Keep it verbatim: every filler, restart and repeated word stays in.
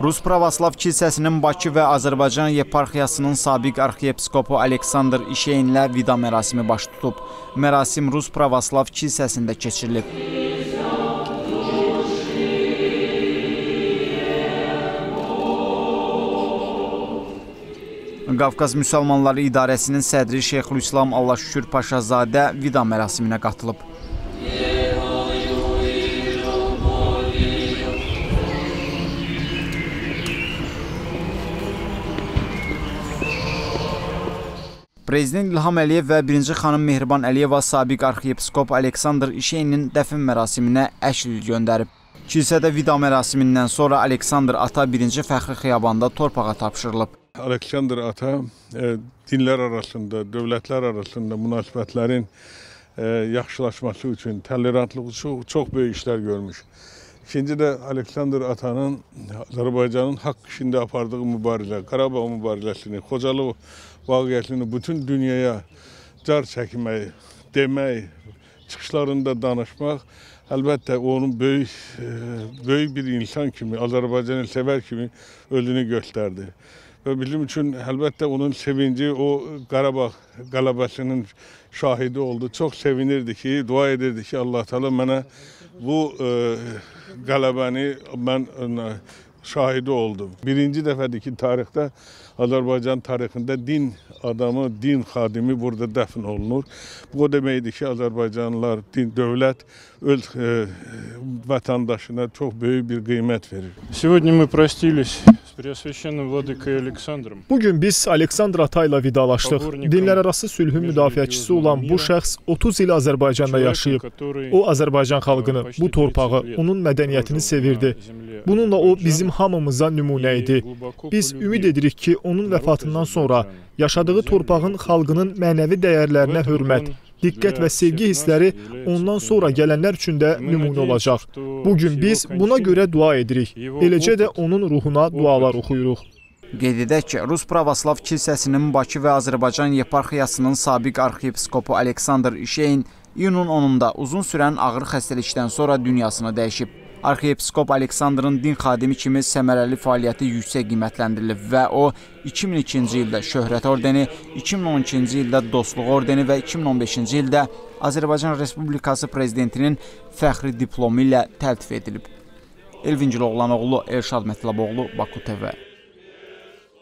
Rus Pravoslav Kilsəsinin Bakı və Azərbaycan yeparxiyasının sabiq arxiyepiskopu Aleksandr İşeyinlə vida mərasimi baş tutub. Mərasim Rus Pravoslav Kilsəsində keçirilib. Qafqaz Müsəlmanları İdarəsinin sədri Şeyxülislam Allahşükür Paşazadə vida mərasiminə qatılıb. Prezident İlham Əliyev və birinci xanım Mehriban Əliyeva sabiq arxiyepiskop Aleksandr İşeyinin dəfn mərasiminə əşl göndərib. Kilsədə vida mərasimindən sonra Aleksandr Ata birinci fəxri xiyabanda torpağa tapşırılıb. Aleksandr Ata e, dinlər arasında, dövlətlər arasında münasibətlərin e, yaxşılaşması üçün tolerantlıq üçün çox böyük işlər görmüş. İkinci də Aleksandr Atanın Azərbaycanın haqq işində apardığı mübarizə, Qarabağ mübarizəsini, Xocalı vaqiətini bütün dünyaya car çəkmək, demək, çıxışlarında danışmaq, əlbəttə onun böyük, böyük bir insan kimi, Azərbaycanı sevər kimi özünü göstərdi. Və bizim üçün əlbəttə onun sevinci o Qarabağ qələbəsinin şahidi oldu. Çox sevinirdi ki, dua edirdi ki, Allah Teala mənə bu e, qələbəni mən e, şahidi oldum. Birinci dəfədir ki, tarixdə, Azərbaycan tarixində din adamı, din xadimi burada dəfn olunur. Bu o deməkdir ki, Azərbaycanlılar, din, dövlət öz e, vətəndaşına çox böyük bir qiymət verir. Сегодня мы простились с Преосвященным Владыкой Александром. Bugün biz Aleksandr Ata ilə vidalaşdıq. Dinlərarası sülhün müdafiəçisi olan bu şəxs otuz il Azərbaycanda yaşayıb. O, Azərbaycan xalqını, bu torpağı, onun mədəniyyətini sevirdi. Bununla o, bizim hamımıza nümunə idi. Biz ümid edirik ki, onun vəfatından sonra yaşadığı torpağın xalqının mənəvi dəyərlərinə hörmət, diqqət və sevgi hissləri ondan sonra gələnlər üçün də nümunə olacaq. Bugün biz buna görə dua edirik. Eləcə də onun ruhuna dualar oxuyuruq. Qeyd edək ki, Rus Pravoslav Kilsəsinin Bakı və Azərbaycan yeparxiyasının sabiq arxiyepiskopu Aleksandr İşeyin iyunun onunda uzun sürən ağır xəstəlikdən sonra dünyasını dəyişib. Arxiyepiskop Aleksandrın din xadimi kimi səmərəli fəaliyyəti yüksək qiymətləndirilib və o iki min ikinci ildə Şöhrət ordeni, iki min on ikinci ildə Dostluq ordeni və iki min on beşinci ildə Azərbaycan Respublikası Prezidentinin fəxri diplomu ilə təltif edilib. Elvin Giloğlanoğlu, Elşad Mətləboğlu, Baku T V.